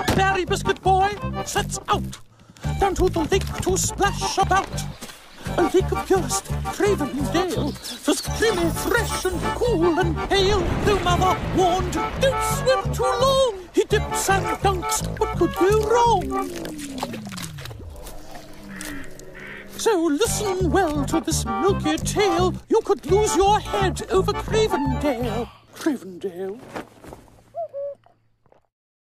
Merry Biscuit Boy sets out down to the lake to splash about. A lake of purest craven dale, just creamy, fresh and cool and pale. Though Mother warned, don't swim too long. He dips and dunks, what could go wrong? So listen well to this milky tale. You could lose your head over Cravendale. Cravendale.